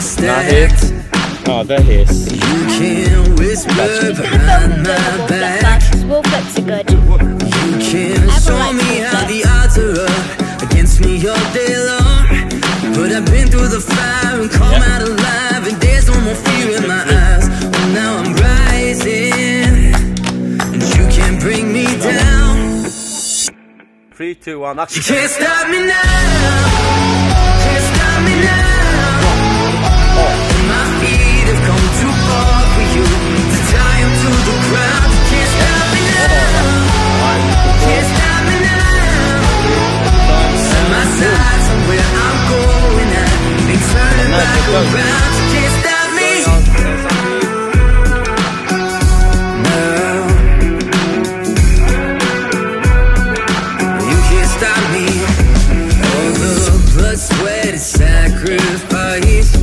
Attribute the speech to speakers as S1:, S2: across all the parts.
S1: understand.
S2: Oh, the hiss.
S1: You can whisper behind my back.
S3: Wall flips are good.
S1: You can show me how the odds are up against me all day long. But I've been through the fire and come out alive, and there's no more fear in my eyes. Oh, now I'm rising, and you can't bring me down.
S2: 3, 2, 1, action.
S1: You can't stop me now. Can't stop me now. My feet have come too far for you to tie them to the ground. You can't stop me now. Can't stop me now. Set my sights on where I'm going at. Ain't turning back around. You can't stop me now. You can't stop me. All the blood, sweat, and sacrifice.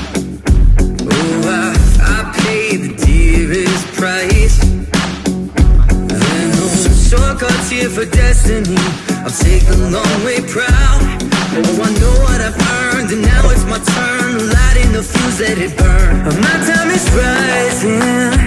S1: Shortcuts here for destiny. I'll take the long way proud. Oh, I know what I've earned, and now it's my turn. Lighting the fuse, let it burn. My time is rising,